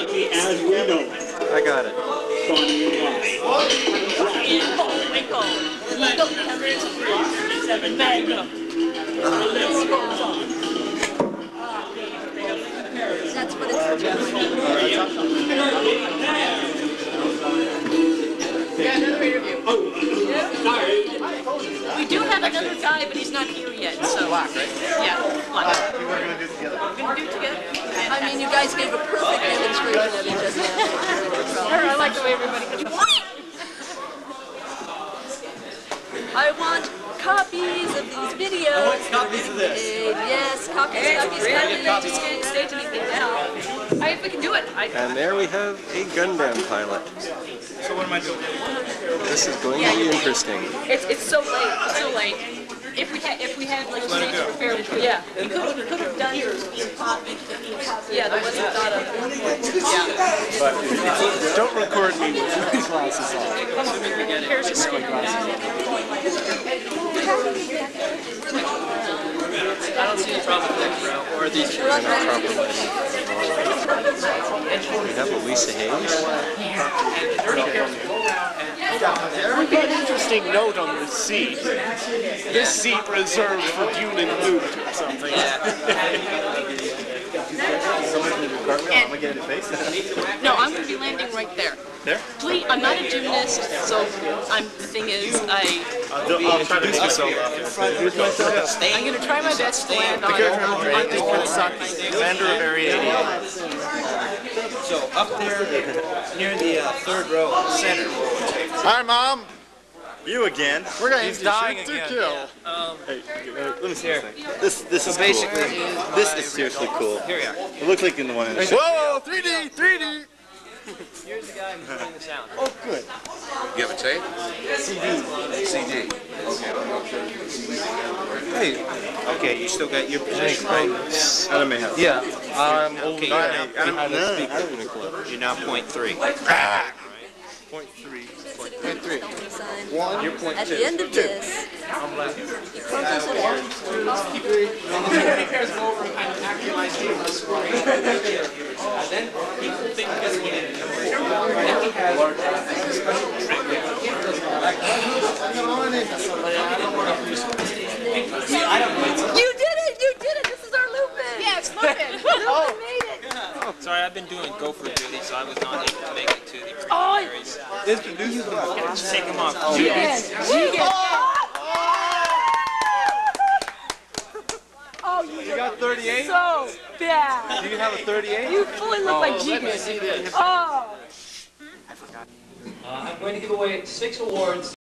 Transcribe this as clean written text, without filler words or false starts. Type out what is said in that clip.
technology as we know it. I got it. Bonnie and Clyde. That's what it's We do have another guy, but he's not here yet. So Black, right? yeah, black. We were going to do it together. We're gonna do it together. I mean, you guys gave a perfect demonstration of each other. I like the way everybody can. I want copies of these videos. I want copies of this. Yes, copies. Just can't stage anything now. We can do it. And there we have a Gundam pilot. So what am I doing? This is going to be interesting. It's so late. It's so late. If we had like Let it stage go. prepared, yeah, you could have done yours. Yeah, there wasn't thought of. Yeah. But don't record me with my glasses on. Here's your screen. I don't see any problem with that, bro. Or these. We have Elisa Hayes. We got an interesting note on the seat. This seat reserved for Bunin Loot or something. No, I'm going to be landing right there. There? Please, I'm not a gymnast, so the thing is, I'll try to myself I'm going to try my best to land on Commander of Area 88. So up there near the third row, center. Hi, Mom. You again? We're going He's to dying shoot to again. kill. Hey, let me see Here. this thing. This is basically, cool. This is seriously cool. Here we are. It looks like in the one in the Whoa, 3D, 3D. Here's the guy who's playing the sound. Oh, good. You have a tape? CD. Hey. Okay, you still got your position right? Adam may have. Yeah. Okay, you're now point three. Point three. One. At the end of this, he crumbles it out. Security pairs go over and kind of actualize the scoring. And then people think that's what it is. Then he has special trick. You did it! You did it! This is our Lupin! Yes, Lupin! Lupin made it! Sorry, I've been doing gopher duty, so I was not able to make it to the Oh, Just take them off. Oh, You got 38? so bad. Do you have a 38? You fully look like Genius. Oh. I'm going to give away 6 awards.